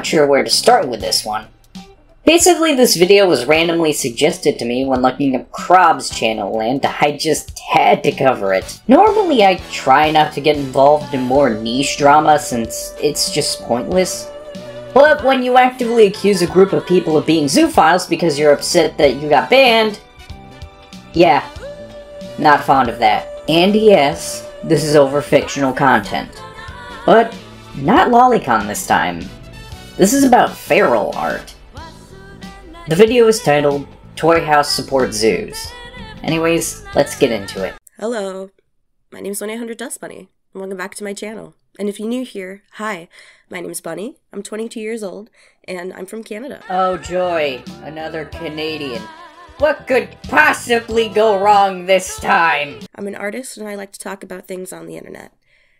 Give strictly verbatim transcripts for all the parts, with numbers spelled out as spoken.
sure where to start with this one. Basically, this video was randomly suggested to me when looking up Krob's channel, and I just had to cover it. Normally, I try not to get involved in more niche drama since it's just pointless. But when you actively accuse a group of people of being zoophiles because you're upset that you got banned, yeah, not fond of that. And yes, this is over fictional content. But not lolicon this time. This is about feral art. The video is titled, Toy House Supports Zoos. Anyways, let's get into it. Hello, my name is one eight hundred dust bunny, and welcome back to my channel. And if you're new here, hi, my name is Bunny, I'm twenty-two years old, and I'm from Canada. Oh joy, another Canadian. What could possibly go wrong this time? I'm an artist, and I like to talk about things on the internet.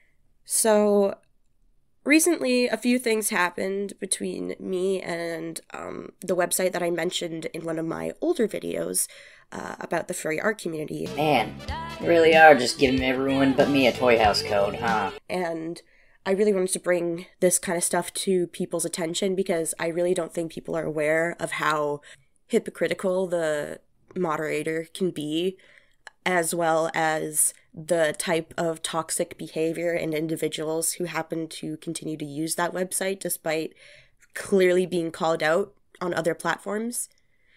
So, recently, a few things happened between me and um, the website that I mentioned in one of my older videos uh, about the furry art community. Man, you really are just giving everyone but me a Toy House code, huh? And I really wanted to bring this kind of stuff to people's attention because I really don't think people are aware of how hypocritical the moderator can be, as well as the type of toxic behavior and individuals who happen to continue to use that website despite clearly being called out on other platforms.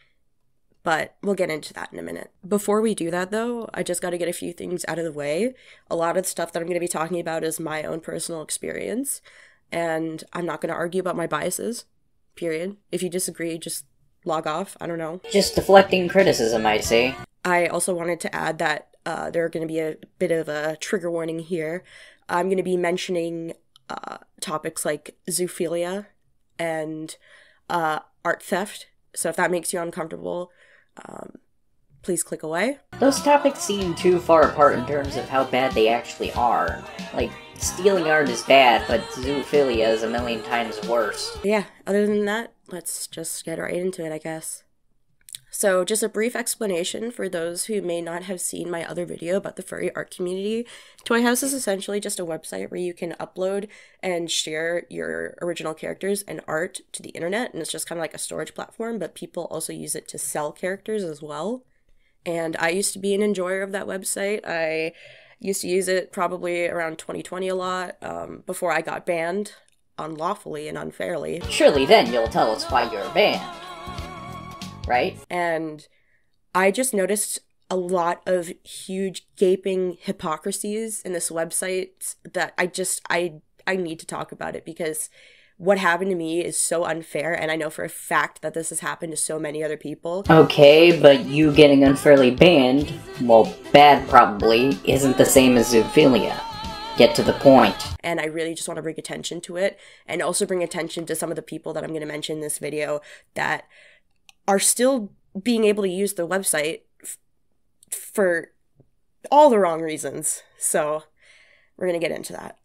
But we'll get into that in a minute. Before we do that, though, I just got to get a few things out of the way. A lot of the stuff that I'm going to be talking about is my own personal experience, and I'm not going to argue about my biases, period. If you disagree, just log off. I don't know. Just deflecting criticism, I say. I also wanted to add that uh, there are going to be a bit of a trigger warning here. I'm going to be mentioning uh, topics like zoophilia and uh, art theft. So if that makes you uncomfortable, um, please click away. Those topics seem too far apart in terms of how bad they actually are. Like, stealing art is bad, but zoophilia is a million times worse. Yeah, other than that, let's just get right into it, I guess. So, just a brief explanation for those who may not have seen my other video about the furry art community. Toy House is essentially just a website where you can upload and share your original characters and art to the internet, and it's just kind of like a storage platform, but people also use it to sell characters as well. And I used to be an enjoyer of that website. I used to use it probably around twenty twenty a lot, um, before I got banned unlawfully and unfairly. Surely then you'll tell us why you're banned. Right? And I just noticed a lot of huge gaping hypocrisies in this website that I just, I, I need to talk about it because what happened to me is so unfair, and I know for a fact that this has happened to so many other people. Okay, but you getting unfairly banned, well, bad probably, isn't the same as zoophilia. Get to the point. And I really just want to bring attention to it, and also bring attention to some of the people that I'm going to mention in this video that are still being able to use the website f for all the wrong reasons. So we're going to get into that.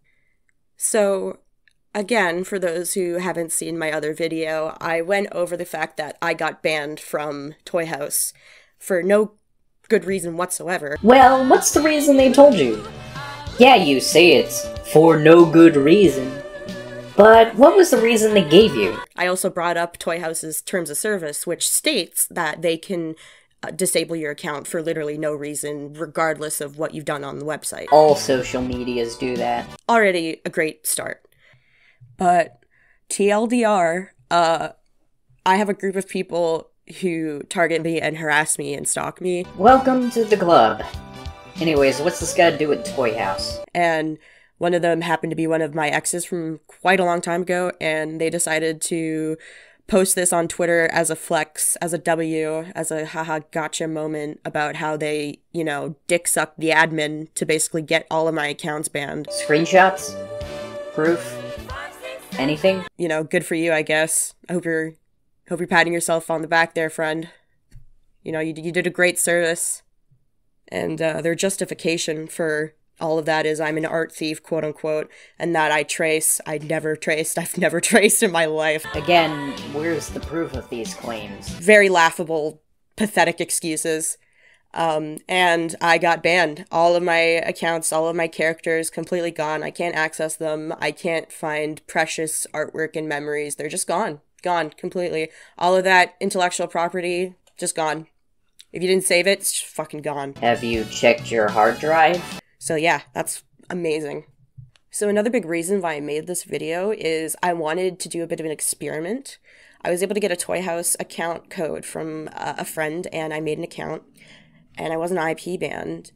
So again, for those who haven't seen my other video, I went over the fact that I got banned from Toy House for no good reason whatsoever. Well, what's the reason they told you? Yeah, you say it's for no good reason. But what was the reason they gave you? I also brought up Toy House's terms of service, which states that they can uh, disable your account for literally no reason, regardless of what you've done on the website. All social medias do that. Already a great start. But T L D R, uh, I have a group of people who target me and harass me and stalk me. Welcome to the club. Anyways, what's this got to do with Toy House? And one of them happened to be one of my exes from quite a long time ago, and they decided to post this on Twitter as a flex, as a W, as a haha gotcha moment about how they, you know, dick sucked the admin to basically get all of my accounts banned. Screenshots? Proof? Anything? You know, good for you, I guess. I hope you're, hope you're patting yourself on the back there, friend. You know, you, you did a great service. And uh, their justification for all of that is I'm an art thief, quote unquote, and that I trace. I never traced. I've never traced in my life. Again, where's the proof of these claims? Very laughable, pathetic excuses. Um, and I got banned. All of my accounts, all of my characters completely gone. I can't access them. I can't find precious artwork and memories. They're just gone. Gone completely. All of that intellectual property, just gone. If you didn't save it, it's just fucking gone. Have you checked your hard drive? So yeah, that's amazing. So another big reason why I made this video is I wanted to do a bit of an experiment. I was able to get a Toy House account code from uh, a friend, and I made an account, and I wasn't I P banned.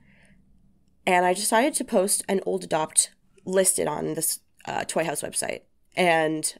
And I decided to post an old adopt listed on this uh, Toy House website. And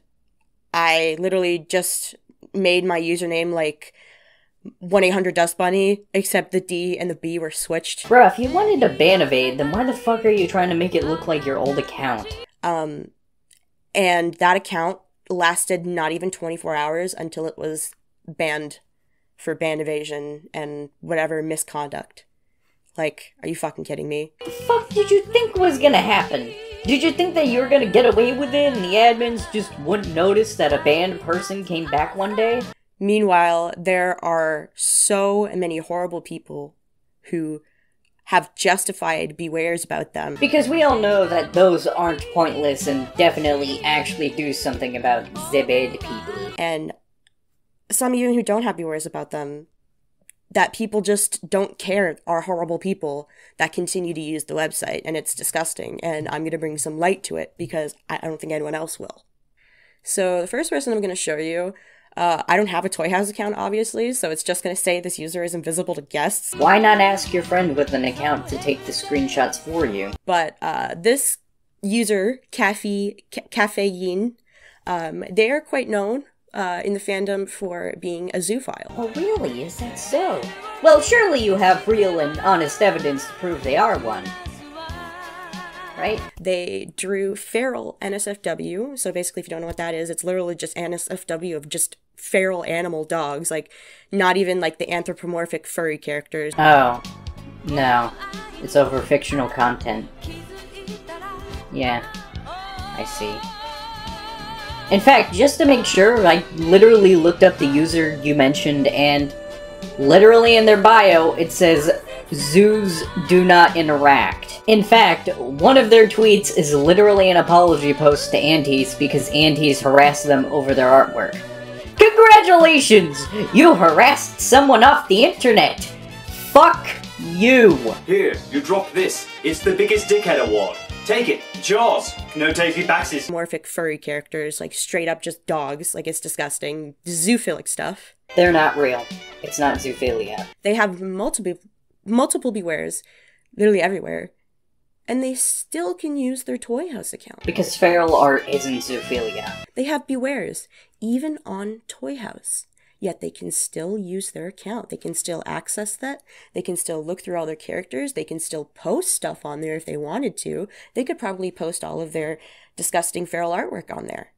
I literally just made my username like one eight hundred dust bunny, except the D and the B were switched. Bruh, if you wanted to ban evade, then why the fuck are you trying to make it look like your old account? Um, and that account lasted not even twenty-four hours until it was banned for ban evasion and whatever misconduct. Like, are you fucking kidding me? What the fuck did you think was gonna happen? Did you think that you were gonna get away with it and the admins just wouldn't notice that a banned person came back one day? Meanwhile, there are so many horrible people who have justified bewares about them. Because we all know that those aren't pointless and definitely actually do something about the bad people. And some even who don't have bewares about them, that people just don't care are horrible people that continue to use the website, and it's disgusting, and I'm going to bring some light to it because I don't think anyone else will. So the first person I'm going to show you, Uh, I don't have a Toy House account, obviously, so it's just going to say this user is invisible to guests. Why not ask your friend with an account to take the screenshots for you? But uh, this user, Cafe, Caffeine, um, they are quite known uh, in the fandom for being a zoophile. Oh really? Is that so? Well, surely you have real and honest evidence to prove they are one. Right? They drew feral N S F W, so basically if you don't know what that is, it's literally just N S F W of just feral animal dogs, like not even like the anthropomorphic furry characters. Oh, no. It's over fictional content. Yeah, I see. In fact, just to make sure, I literally looked up the user you mentioned, and literally in their bio, it says, zoos do not interact. In fact, one of their tweets is literally an apology post to Antes because Antes harassed them over their artwork. Congratulations! You harassed someone off the internet! Fuck you! Here, you drop this. It's the biggest dickhead award. Take it. Jaws. No takey backsies. Morphic furry characters, like straight up just dogs, like it's disgusting. Zoophilic stuff. They're not real. It's not zoophilia. They have multiple, multiple bewares, literally everywhere. And they still can use their Toy House account. Because feral art isn't zoophilia. They have bewares, even on Toy House. Yet they can still use their account. They can still access that. They can still look through all their characters. They can still post stuff on there if they wanted to. They could probably post all of their disgusting feral artwork on there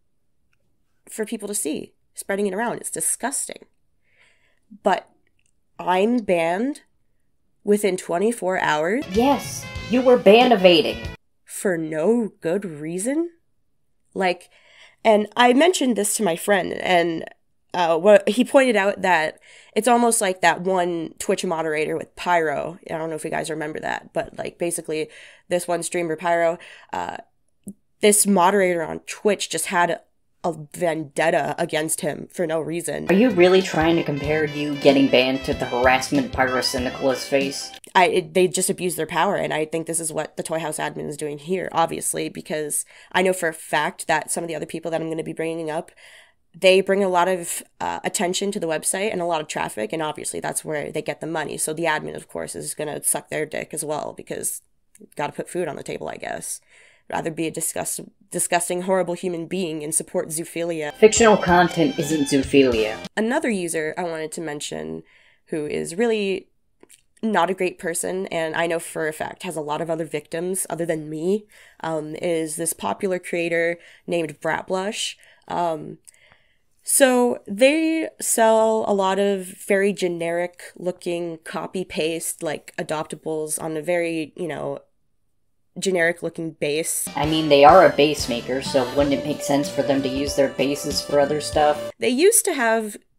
for people to see. Spreading it around. It's disgusting. But I'm banned within twenty-four hours. Yes, you were ban evading. For no good reason? Like, and I mentioned this to my friend, and uh, what he pointed out that it's almost like that one Twitch moderator with Pyro. I don't know if you guys remember that, but like basically this one streamer, Pyro, uh, this moderator on Twitch just had a vendetta against him for no reason. Are you really trying to compare you getting banned to the harassment Pyrocynical's face? I it, they just abuse their power, and I think this is what the Toy House admin is doing here, obviously, because I know for a fact that some of the other people that I'm going to be bringing up, they bring a lot of uh, attention to the website and a lot of traffic, and obviously that's where they get the money. So the admin, of course, is going to suck their dick as well, because got to put food on the table, I guess. Rather be a disgust disgusting, horrible human being and support zoophilia. Fictional content isn't zoophilia. Another user I wanted to mention who is really not a great person, and I know for a fact has a lot of other victims other than me, um, is this popular creator named Bratblush. Um, so they sell a lot of very generic looking copy-paste, like, adoptables on a very, you know, generic looking base. I mean, they are a base maker, so wouldn't it make sense for them to use their bases for other stuff? They used to have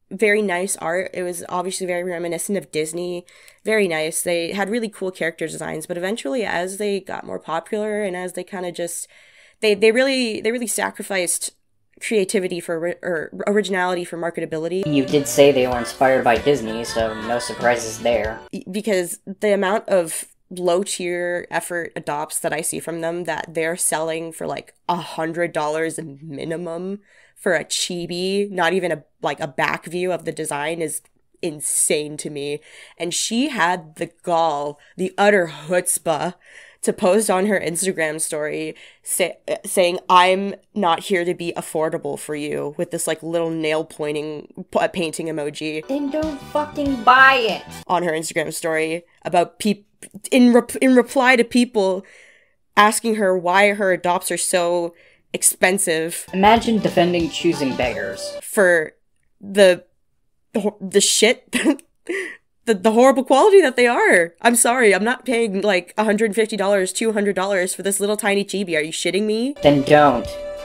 very nice art. It was obviously very reminiscent of Disney. Very nice. They had really cool character designs, but eventually as they got more popular and as they kind of just they they really they really sacrificed creativity for or originality for marketability. You did say they were inspired by Disney, so no surprises there. Because the amount of low tier effort adopts that I see from them that they're selling for like a hundred dollars minimum for a chibi, not even a like a back view of the design, is insane to me. And she had the gall, the utter chutzpah, to post on her Instagram story say, saying, "I'm not here to be affordable for you," with this like little nail pointing p- painting emoji. Then don't fucking buy it. On her Instagram story about people in rep- in reply to people asking her why her adopts are so expensive. Imagine defending choosing beggars For the the, the shit the, the horrible quality that they are. I'm sorry, I'm not paying like one hundred fifty dollars, two hundred dollars for this little tiny chibi. Are you shitting me? Then don't.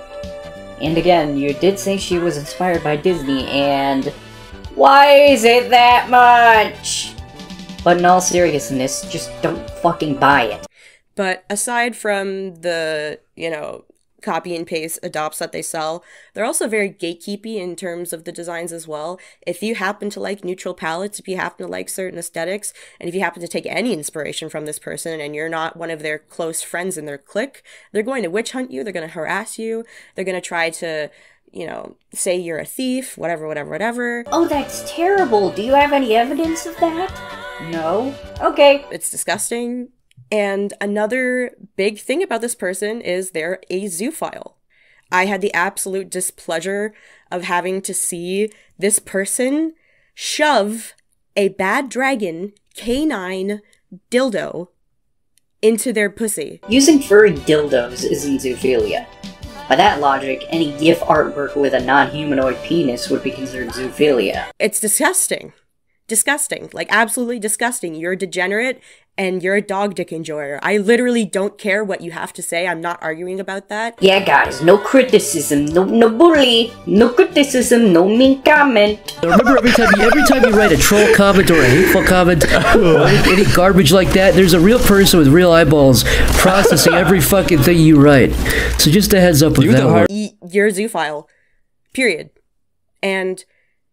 And again, you did say she was inspired by Disney, and why is it that much? But in all seriousness, just don't fucking buy it. But aside from the, you know, copy and paste adopts that they sell, they're also very gatekeepy in terms of the designs as well. If you happen to like neutral palettes, if you happen to like certain aesthetics, and if you happen to take any inspiration from this person and you're not one of their close friends in their clique, they're going to witch hunt you, they're going to harass you, they're going to try to, you know, say you're a thief, whatever, whatever, whatever. Oh, that's terrible. Do you have any evidence of that? No? Okay. It's disgusting. And another big thing about this person is they're a zoophile. I had the absolute displeasure of having to see this person shove a bad dragon canine dildo into their pussy. Using furry dildos isn't zoophilia. By that logic, any GIF artwork with a non-humanoid penis would be considered zoophilia. It's disgusting. Disgusting. Like, absolutely disgusting. You're a degenerate, and you're a dog dick enjoyer. I literally don't care what you have to say. I'm not arguing about that. Yeah, guys, no criticism, no no bully, no criticism, no mean comment. Remember, every time you every time you write a troll comment or a hateful comment, or any, any garbage like that, there's a real person with real eyeballs processing every fucking thing you write. So just a heads up with that one. Y- You're a zoophile. Period. And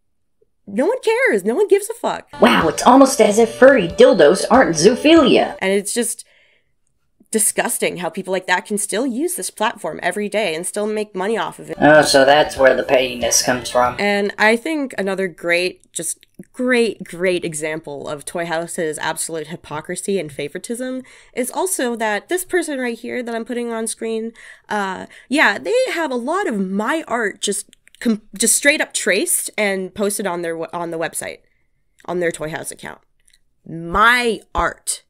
no one cares. No one gives a fuck. Wow, it's almost as if furry dildos aren't zoophilia. And it's just disgusting how people like that can still use this platform every day and still make money off of it. Oh, so that's where the pettiness comes from. And I think another great, just great, great example of Toyhouse's absolute hypocrisy and favoritism is also that this person right here that I'm putting on screen, uh, yeah, they have a lot of my art just Com- just straight up traced and posted on their on the website, on their Toy House account. My art.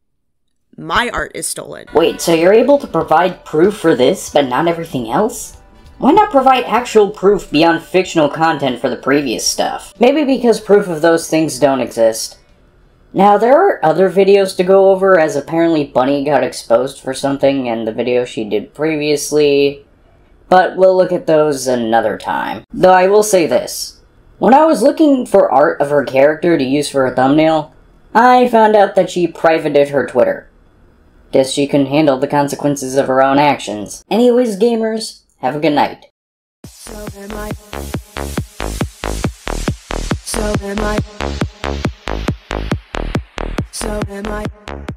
My art is stolen. Wait, so you're able to provide proof for this, but not everything else? Why not provide actual proof beyond fictional content for the previous stuff? Maybe because proof of those things don't exist. Now, there are other videos to go over, as apparently Bunny got exposed for something in the video she did previously, but we'll look at those another time. Though I will say this. When I was looking for art of her character to use for a thumbnail, I found out that she privated her Twitter. Guess she couldn't handle the consequences of her own actions. Anyways, gamers, have a good night. So am I. So am I. So am I.